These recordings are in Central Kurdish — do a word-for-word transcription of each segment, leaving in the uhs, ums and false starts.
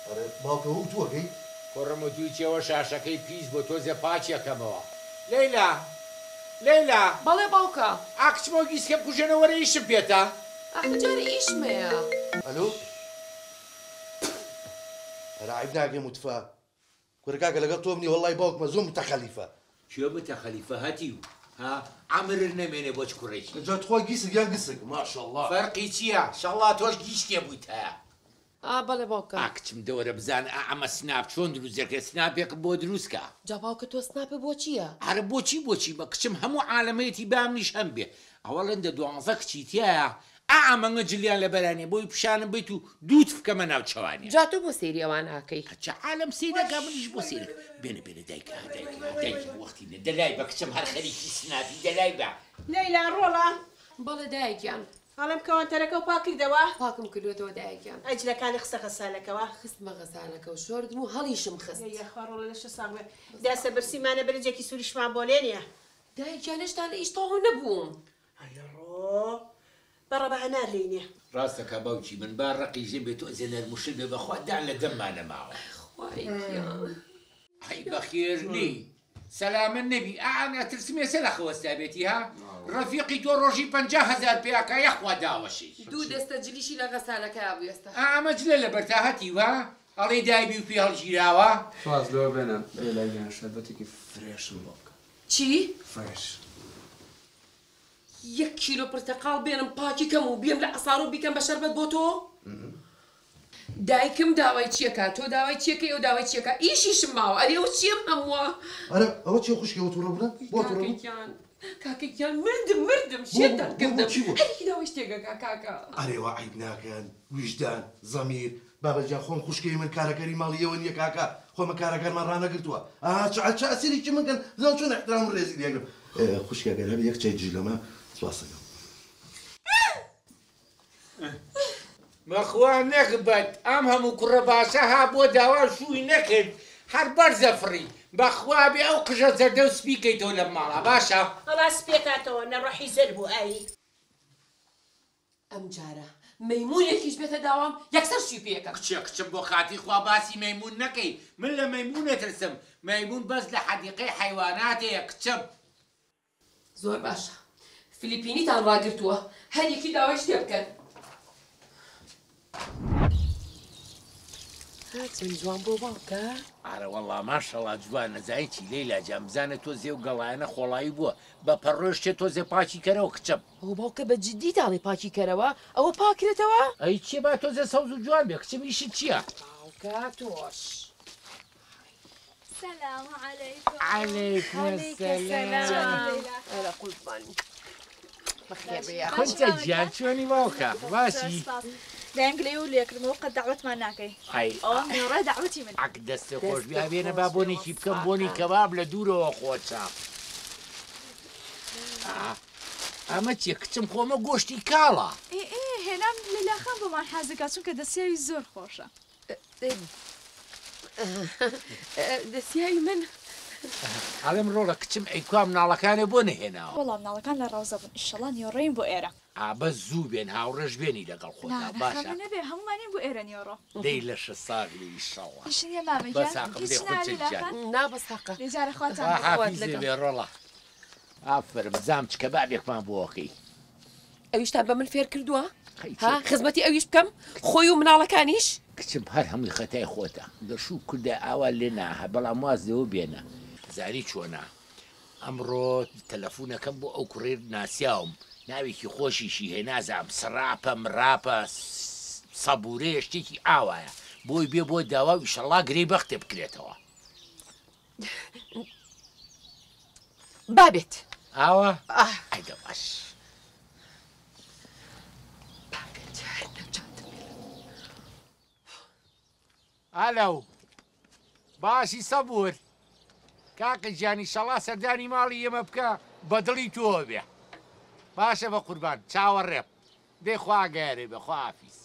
باوکە و تووەکەی کوڕم و دووچەوە شاشەکەی پیس بۆ تۆزێ پاچێکەمەوە. لەیلا لەیلا بەڵێ باوکە ئاکچمە گیسکە بکوژێنەوەرە ئیشم پێتە. ئەخە جارە ئیشمەیە. ئەلۆ هەرا عیب ناگەم وتفا کوڕکاکە لەگەڵ تۆم نی وەڵڵای باوکمە زۆر متەخەلیفە. کوێ متەخەلیفە هەتی و ها عەمرر نەمێنێ بۆ چ کوڕێکی. جا تخوا گیسک یان گسک ماشەڵڵا. فەرقی چییە؟ شەڵڵا تۆش گیشتێ بوویت هەیە. ئا بەڵێ باوکە. ئاکچم دەوەرە بزان ئەمە سناپ چۆن دروست دەکرێت سناپێکم بۆ دروستکە. جا باوکە تۆ سناپە بۆ چییە؟ هەرە بۆچی بۆچی بە کچم هەموو عالەمەتی بامنیش هەم بێ. ئەوەڵەندە دوانزە کچی تایە ئەمەنگە جلیان لە بەرانێ بۆی پیشانم بیت و دووت بکەمە ناو چاوانێ. جا تۆ بۆ سەیری ئەوان ئاکەی. چ عالەم سەیرەکە منیش بۆ سەیرە. بێنە بێنە دایکە دایکە دایکی وەختی نە دەلای بە کچم هەر خەریکی سناپی دەلای بە. لەیلا ڕۆڵە بەڵێ دایکیان. هەڵم کەوانتەرەکە و پاکردەوە؟ پاکم کردوێتەوە دایکیان. ئەجلەکانی قسە خەسالەکەوە؟ خستمە غەزالەکە و شۆردم و هەڵیشم خست. یەخوا ڕۆڵە لەشە ساڵێ داسە برسیمانە بەرجێکی سووریشمان بۆ لێنیە. دایکیان هێشتا لە ئیش تەواو نەبووم. هەیە ڕۆ بەڕە بە هەنار لێنێ. ڕاستەکە باوکی من با ڕقی ژێ بێت تۆ ئەزێ نەرموشل بێ بەخوا دان لە دەممانە ماوە. خوایکیان. هەی بەخێرنی. سەلامن نەبی ئا ناترسمێ سەر لە خەوەستا بێتی ها؟ ڕەفیقی تۆ ڕۆژی پەنجا هەزار پێیاکە یەخوا داوەشی. دوو دەستە جلیشی لە غەسالەکە بوو ئێستا. ئامە جلە لە بەرتاهەتی وا؟ ئەڵێ دایبی و پێ هەڵگیراوە؟ سواز لەوە بێنە لەلایەن شەربەتێکی فرێشم بۆ بکە. چی؟ فرێش. یەک کیلۆ پرتەقاڵ بێنم پاکی کەم و بێم لە ئەساڕۆ بیکەم بە شەربەت بۆ تۆ؟ دایکم داوای چیەکە تۆ داوای چیەکەی ئەو داوای چیەکە ئیشیشم ماوە ئەرێ ئەو چیم هەمووە. ئەرە ئەوە چی خوشکەوە تووڕە بوونە؟ بۆ تووڕە بوون؟ کاکەیان کاکەیان مردم مردم شێتان کردم. هەرێکی داوای شتێکەکە کاکە. ئەرێوە عیب ناکەن ویژدان زەمیر بابەجان خۆم خوشکەی من کارەکەری ماڵی ئێوە نییە کاکە خۆمە کارەکانمان ڕانەگرتووە. ئا چ ئەسیری من کەن زان چۆن احترام و ڕێزی لێگرم. خوشکەکە هەبێ یەک چای جلەمە سواسەکەم. بەخوا نەکبەت ئەم هەموو کوڕە باشە ها بۆ داوا شووی نەکرد هەر بەرزە فڕی بەخوا بێ ئەو قژە زەردە و سپیکەیتەوە لە ماڵە باشە؟ هەڵا سپێکاتەوە نەڕۆحی زەر بوو ئاوی. ئەم جارە مەیمونێکیش بێتە داوام یەکسەر شوی پێکە. کچە کچم بۆ خاتی خوا باسی مەیمون نەکەی من لە مەیمون نەترسم مەیمون بەس لە حەدیقەی حەیواناتەیە کچم. زۆر باشە فلیپینیتان ڕاگرتووە هەریەکی داوای شتێ بکەن. چەند جوان بۆ باوکە؟ ئارە وەڵڵا ماشەڵا جوان نەزایکی لەیلا جان بزانە تۆ زێ و گەڵایەنە خۆڵایی بووە بە پەڕۆشتێ تۆ زێ پاچی کەرەوە کچم. ئەو باوکە بە جددی تاڵی پاکی کەرەوە ئەوە پاکرێتەوە؟ ئەی چێ با تۆ زێ سەوز و جوان بێ کچم ئیشت چییە؟ باوکە تۆش. سلام علیکم. علیکم السلام. ئەرە قوربانی. بەخێر بێ. خۆنچە گیان چۆنی باوکە باشی؟ دەنگلێ و لێکردمەوە قەت داوەتمان ناکەی. ئەی ئەوڕێ داوەتی من. ئەک دەستە خۆش بیا بێنە با بۆنێکی بکەم بۆنی کەباب لە دوورەوە خۆچە. ئەمە چیە کچم خۆمە گۆشتی کاڵە. ئێ ئێ هێنام لەلاخان بۆمان حەزەکە چونکە دەسیاوی زۆر خۆشە. دەسیایی من ئەڵێم ڕۆڵە کچم ئەیکوا مناڵەکانە بۆ نەهێناوە. وەڵام مناڵەکان لە ڕاوزە بوون ئیشەڵا نیۆڕێین بۆ ئێرە. ئابە زوو بێن هاوڕێژ بێنی لەگەڵ خۆتا باشە. نەبێ هەمومانین بۆ ئێرە نیۆڕۆ. دەی لە شە ساغلی ئیشەڵا. ئیشنیە مامەگیان هیچ ناوی لاخان؟ نا بەساقە. لێجارە خواتان حافیزێ بێ ڕۆڵە. ئافرم بزام چ کەبابێکمان بۆکەی. ئەویشتان بە من فێر کردووە؟ ها خزمەتی ئەویش بکەم خۆی و مناڵەکانیش؟ کچم هەر هەمووی خەتای خۆتە دەشوو کوردە ئاوا لێ ناهە بەڵام واز لەوە بێنە زاری چۆنا ئەمڕۆ تەلەفۆنەکەم بۆ ئەو کوڕێر ناسیاوم ناوێکی خۆشیشی هێ نازام سراپە مراپە سەبورەیە شتێکی ئاوایە بۆی بێ بۆ داوا و ئیشەڵا گرەی بەختێ بکرێتەوە. بابێت ئاوە ئەیدە باش. ئالەو باشی سەبور کاکە گیانی شەڵا سەردانی ماڵی ئێمە بکە بەدڵی تۆ بێ باشە بە قوربان چاوەڕێب دێ خوا گەیارێ بە خوافیز.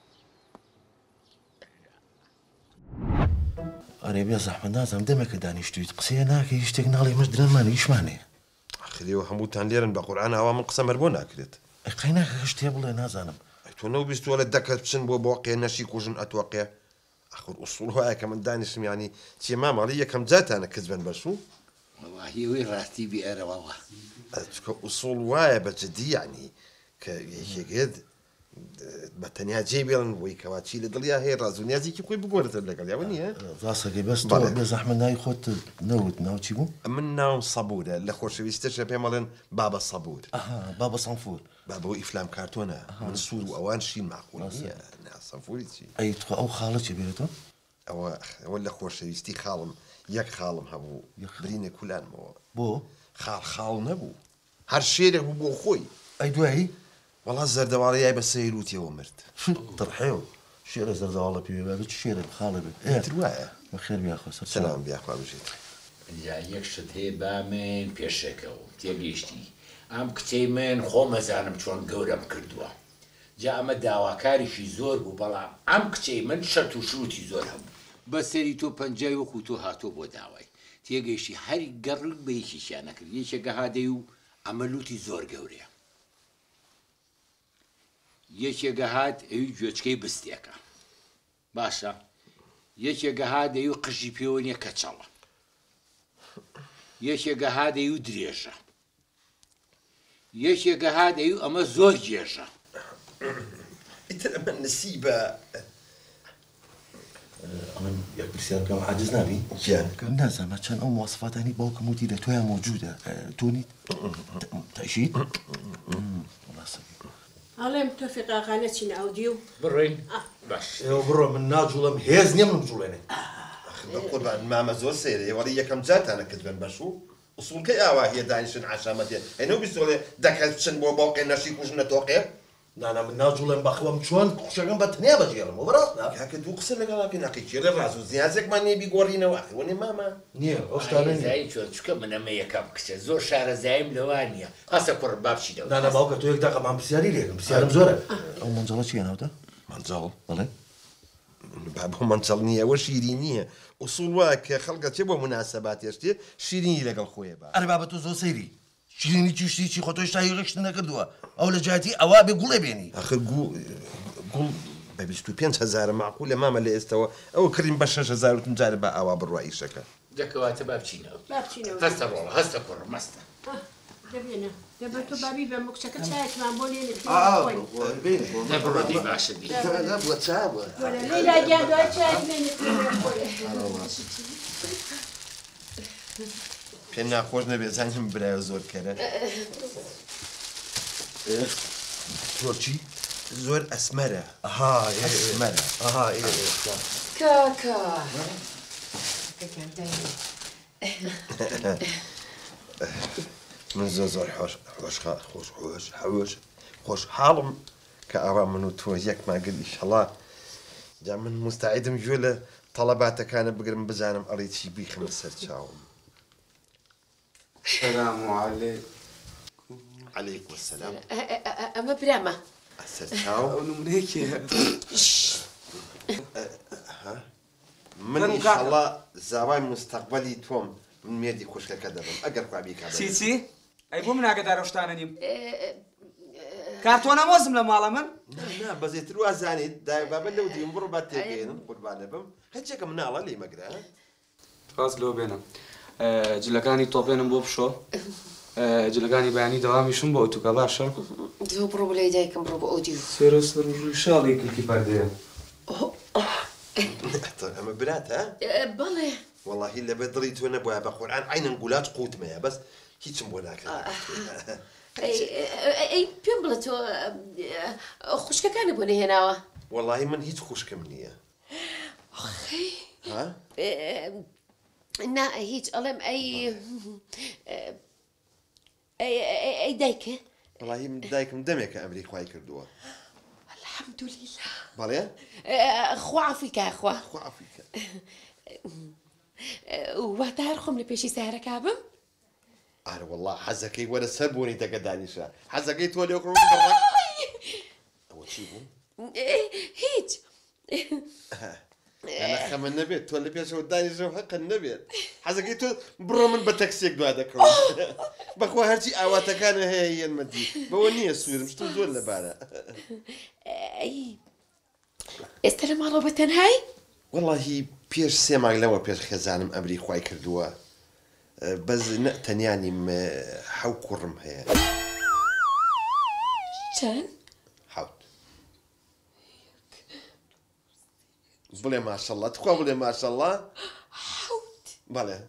ئەرێ بێ زەحمەت نازانم دەمێکە دانیشتویت قسەیە ناکەی شتێک ناڵی مەش درەنمانە ئیشمانەیە. ئەخرەوە هەمووتان لێرن بە قورئان ئاوا من قسەمەر بۆ ناکرێت. قەی ناکە شتێ بڵێ نازانم. تۆ نەوبیستووە لە دەکەت بچن بۆ بۆقێ نەشی کوژن ئەتوەقێ اخو الاصول هو كمان دانش يعني شي ما ماليه كم جات انا كذبا برشو والله وين راتي بيئة والله اصول واي بجدي يعني كيجد بتنيا جيبيلن ويكواتشي لدليا هي رازونيا زي كي كوي بقولت لك يا وني راسك بس تو بزحمه ناي خوت نوت ناو تشيبو من ناوم صبوره اللي خوش بيستشف بمالن بابا الصبور اها بابا صنفور بابا افلام كرتونه من الصور واوان شي معقول هي صنفوري شي اي تخ او خالتي بيرتو او ولا خوش يستي خالم ياك خالم هبو بريني كلان مو بو خال خال نبو هر شيء بو خوي اي دواهي والله الزردوالي بس سيروتي ومرت طرحيو شير الزردوالي بي بابك شير خالبي ايه ترواه بخير بيا خو سلام بيا اخو بجيت جا یەکشت هەیە با من پێشەکەەوە تێگەیشتی ئەم کچەی من خۆمەزانم چۆن گەورەم کردووە جا ئەمە داواکاریشی زۆر بوو بەڵام ئەم کچەی من شەرت و شروتی زۆر هەبوو بەسەری تۆ پەنجای وەکو تۆ هاتۆ بۆ داوای تێگەیشتی هەری گەڕک بە یەکیشیان نەکرد یەکێکە هادەی و ئەمە لوتی زۆر گەورەیە یەکێکە هات ئەوی گوێچکەی بستێکە باشە یەکێکە هادەی و قژی پێوە نییە کەچەڵە یەکێکە هادەی و درێژە یەکێکە هادەی و ئەمە زۆر گێژە ئیتر ئەمە نسیبە ئەمن یەک پرسیارکەم عاجز نابی گیان نازانم چەند ئەو مواصفاتانی باوکم وتی لە تۆیان موجودە تۆنیت تەعیشیت ئەڵێم تۆ فقاقانە چین ئەودیو بڕۆین باش ئێوە بڕۆ من ناجوڵم هێز نییە من بجوڵێنێ قوربان مامە زۆر سێرێ وەڵی یەکەم جاتانە کردبن بەشوو ئوسوڵکەی ئاوا هەیە دانیشن عاشامەتێ ئەینەو بیستۆڵێ دەکەت بچن بۆ باوقێ نەشی کوژنە تۆقێ نانا من ناجوڵێم بەخەوەم چۆن قوشەکەم بە تنیا بەجێڵم وبڕاستە کاکە دوو قسە لەگەڵاکە ناقیچێرە ڕاز و زیازێکمان نییە بیگۆڕینەوە وەنێ مامە نییە ئەو شتانە نییە زای چۆن چکە منەمە یەکەم کچە زۆر شارەزایم لەوان نییە قەسە کوڕ بابچی دەوت نانا باوکە تۆ یەک داقەمان پرسیاری لێکم پرسیارم زۆرە ئەو مەنجەڵە چیە ناوتە مەنجەڵ بەڵێ بابۆ مەنجەڵ نییە ئەوە شیری نییە ئوسوڵ وایە کە خەڵکە چێ بۆ مناسەبات هێشتێ شیرینی لەگەڵ خۆیە با ئەرێ بابەت تۆ زۆر سەیری شیرینی چیشتی چی خۆ تۆ هێشتا هیچ شتت نەکردووە ئەو لە جاتی ئەوا بێ گوڵێ بێنی آخر گوڵ گوڵ بە بیست و پێنج هەزارە معقولە مامە لە ئێستەوە ئەوە کردین بە شەش هەزار و پنجارە بە ئاوا بڕوا ئیشەکە دەکەواتە بابچینەوە بابچینەوە هەستە ڕۆڵە هەستە کوڕ مەستە دەبێنە دەبێت تۆ بابی بە مکچەکە چایەکمان بۆ لێنێت دەبڕۆدی باشە دی بووە چا بووە لەیلا گیان دوای چایەک لێنێت پێ ناخۆش نەبێ زانیم برایە زۆر کەرە زۆر چی زۆر ئەسمەرە ئەها ئەسمەرە ئەها کاکا من زۆر زۆر خۆش خۆش خۆش خۆش حەوش خۆش حاڵم کە ئاوا من و تۆ یەکمان کرد ئیشەڵا جا من مستعیدم گوێ لە تەڵەباتەکانە بگرم بزانم ئەڵێ چی بیخمە سەر چاوم سلام علیکم عەلەیکوم السەلام ئەمە برامە سەر چاو ئەو نمونەیەکێ من ئیشەڵا زاوای مستەقبەلی تۆم من مێردی خوشکەکە دەبم ئەگەر خوابی کا چی چی؟ ئەی بۆ من ئاگادار ئەو شتانە نیم کارتۆنە مۆزم لە ماڵە من نا بەزێتر وازانیت دای بابە لەو دیم بڕۆ با تێگەێنم قوربانە بم هەچێکە مناڵە لێ مەگرە خواست لەوە بێنم جلەکانی تۆپێنم بۆ بشۆ جلەکانی بەیانی دەوامیشم بۆ ئۆتوکە باشە تۆ بڕۆ بۆ لای دایکم بڕۆ بە ئۆدیو سێرە سەر و ڕووی شاڵی کلکی پەردەیە ئەمە براتە بەڵێ واللهی لەبێ دڵی تۆ نەبووە بە قورئان عینەن گولاج قوتمەیە بەس هیچم بۆ ناکرد ئەی پێم بڵێ تۆ خوشکەکانە بۆ نەهێناوە واللهی من هیچ خوشکم نییە نا هیچ ئەڵێم ئەی ئەی دایکە واللهی من دایکم دەمێکە ئەمری خوای کردووە الحەمدولیلا بەڵێ خوا عەفوی کە خوا خوا عەفوی کە واتە هەر خۆم لە پێشی سارەکە بم ئارە والله حەزەکەی وەرە سەر بۆنی دەگە دانیشە حەزەکەی تۆ لێ ئەوە چی بوو هیچ خەمە نەبێت تۆ لە پێشەوە دانیشەوە حەقن نەبێت حەزەکەی تۆ بڕۆ من بە تەکسێک دوا دەکەوم بەخوا هەرچی ئاواتەکانە هەیە هێنمەدی بەوە نییە سوورم شتو زۆر لەبارە ئەی ئێستا لە ماڵەوە بە تەنهایی والله پێش سێ مانگ لەوە پێش خێزانم ئەمری خوای کردووە بەس تەنیانیم حەو کوڕم هەیە چەند؟ حەوت بڵێ ماشەڵڵا تخوا بڵێ ماشەڵڵا حەوت بەڵێ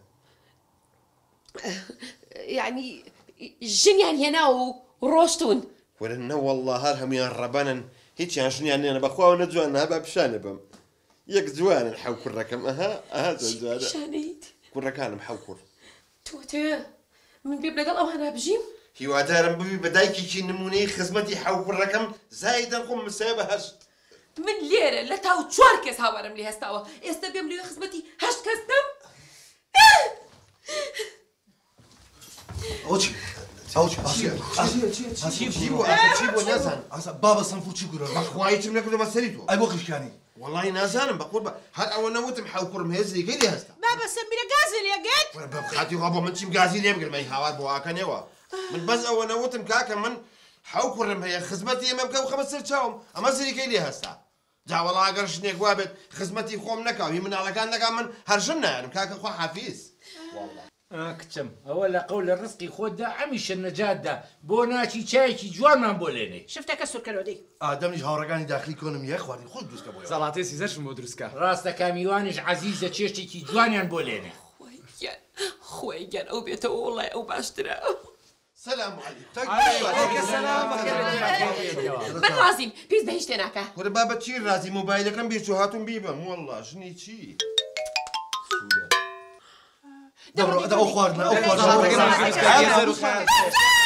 یعنی ژنیان هێنا و ڕۆشتون وەرە نەوەڵڵا هەر هەمویان ڕەبەنن هیچیان ژنیان نێنە بەخواوە نەجوان نابا پیشانە بم یەک جوانن حەو کوڕەکەم ئەها ئەها جوانە شانەیت کوڕەکانم حەو کوڕ تۆ تێ من بێ لەگەڵ ئەوانە بژیم هیوادارم ببی بە دایکێکی نمونەی خزمەتی حەو کوڕەکەم زایدەن خۆم مسایە بە هەشت من لێرە لە تاو چوار کەس هاوارم لێ هەستاوە ئێستا بێم لێ خزمەتی هەشت کەستم ئەوچی ئەوچ چی بوو چی بوو نازانم بابە سەنفڵ چی گورە بەخوای چم نەکردمە سەری تۆ ئەی بۆ قیشکانی وەڵی نازانم بە قوربە هەر ئەوە نەوتم حەو کوڕم هەیە زریگەی لێ هەستا بابە سەمیرە گازی لێگەت خاتی وا بۆ من چیم گازی لێ بگرم ئەی هاوار بۆ ئاکەنێوە من بەس ئەوە نەوتم کاکە من حەو کوڕم هەیە خزمەتی ئێمە بکە و خەمە سەر چاوم ئەمە زریگەی لێ هەستا جاوەڵا ئەگەر شتێک وا بێت خزمەتی خۆم نەکاوی مناڵەکان نەکا من هەرژن نایەنم کاکە خوا حافیز کچم ئەوە لە قەول لە ڕزقی خۆتدا ئەمیشە نەجاتدا بۆ ناچی چایەکی جوانمان بۆ لێنێ شفتەکە سوورکەرۆدەی ئادەمیش هاوڕەکانی داخلی کۆنم یە خواردی خۆت دروستکە بۆ زەڵاتەی سیزەرشم بۆ دروستکە ڕاستە کامیوانیش عەزیزە چێشتێکی جوانیان بۆ لێنێ خۆی گەن ئەو بێتەوە وڵای ئەو باشترە سلام علیکم من ڕازیم پێست بە هیچ شتێ ناکە وەرە بابەت چی ڕازی مۆبایلەکەم بێچوو هاتوون بیبم وەڵڵا ژنی چی دەبڕۆ ئەو خواردنە ئەو خواردنە